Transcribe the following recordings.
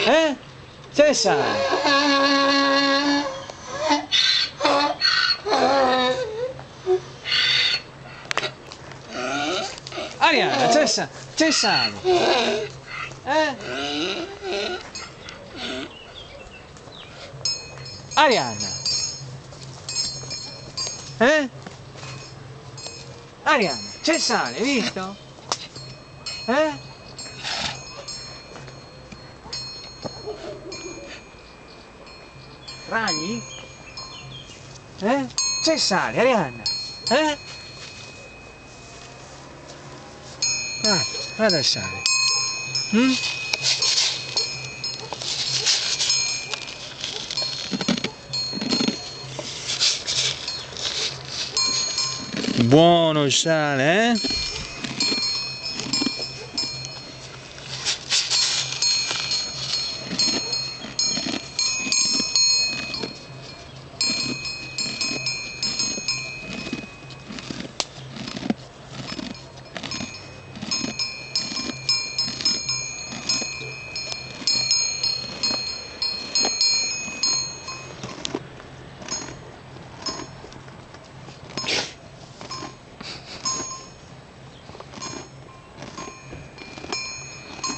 Cesare! Arianna, Cesare! Arianna! Arianna, Cesare, hai visto? Ragni? Cesare, Arianna? Vado a sale. Buono il sale,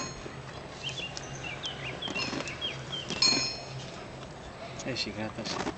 sì, grazie.